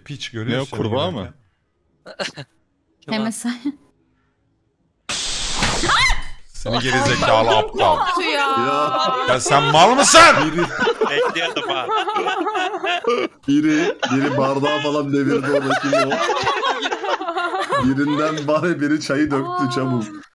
Piç görüyor musun? Ne o, kurbağa mı? Hemen Seni gerizekalı aptal. Ya. Ya sen mal mısın? Bekliyordum ha. Biri bardağı falan devirdi oradaki o. Birinden bari biri çayı döktü çabuk.